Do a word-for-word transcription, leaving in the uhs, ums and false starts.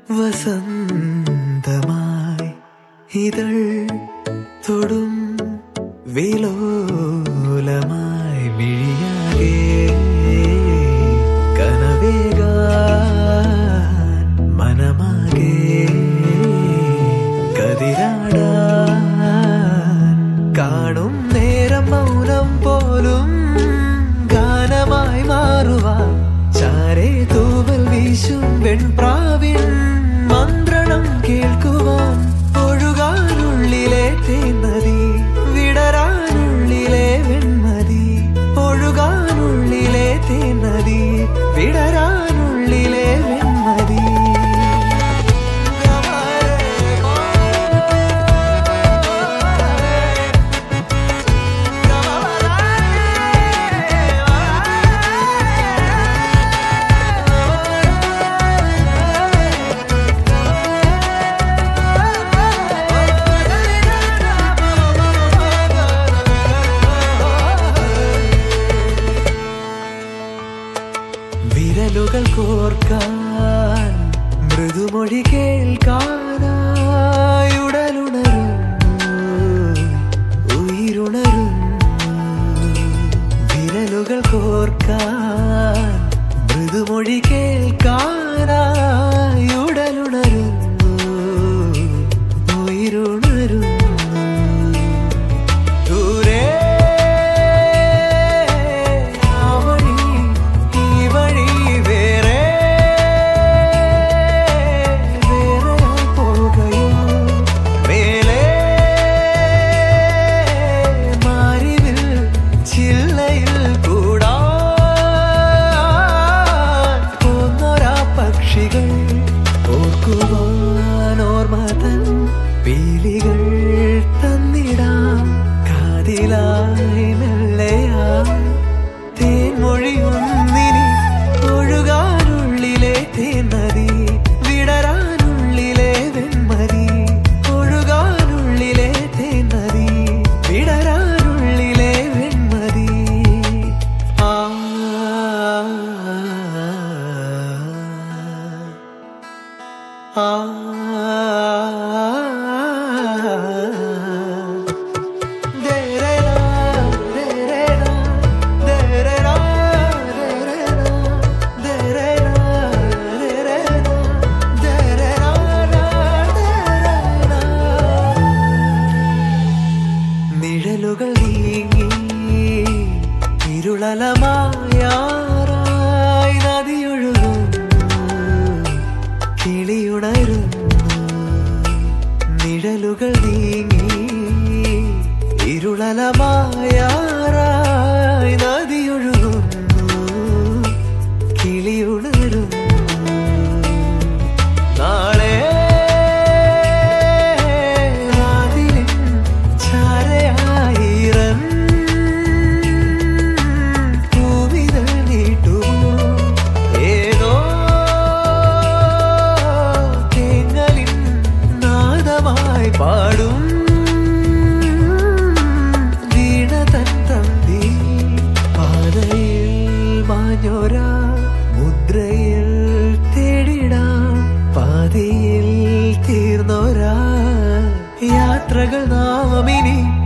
വസന്തമായി ഇതൾ തൊടും വിലോലമായി മിഴിയാകെ കനവേകാൻ മനമാകെ കതിരാടാൻ കാണും നേരം മൗനം പോലും ഗാനമായി മാറുവാൻ ചാരേ തൂവൽ വീശും വെൺപ്രാവിൻ മന്ത്രണം കേൾക്കുവാൻ ഒഴുകാനുള്ളിലെ തേന്നതി വിടരാനുള്ളിലെ വെൺമതി ഒഴുകാനുള്ളിലെ തേന്നതി വിടരാനുള്ളിലെ വെൺമതി വിരലുകൾ കോർക്കാൻ മൃദുമൊഴി കേൾക്കാനായി ഉടലുണരുന്നു ഉയിരുണരുന്നു വിരലുകൾ കോർക്കാൻ മൃദുമൊഴി കേൾക്കാനായി ഉടലുണരുന്നു ഉയിരുണരുന്നു ഓർമ്മതൻ പീലികൾ തന്നിടാം കാതിലായി മെല്ലയാ തേൻമൊഴിയൊന്നിനി ഒഴുകാനുള്ളിലെ തേന്നതി വിടരാനുള്ളിലെ വെൺമതി ഒഴുകാനുള്ളിലെ തേന്നതി വിടരാനുള്ളിലെ വെൺമതി ആ ആ നിഴലുകൾ നീങ്ങി ഇരുളലമായാറായി നദിയൊഴുകുന്നു കിളിയുണരുന്നു നിഴലുകൾ നീങ്ങി ഇരുളലമായാറായി നദിയൊഴുകുന്നു കിളിയുണരുന്നു നാളെ പാടും വീണതൻ തന്തി പാതയിൽ മാഞ്ഞോരാ മുദ്രയിൽ തേടിടാം പാതിയിൽ തീർന്നോരാ യാത്രകൾ നാമിനി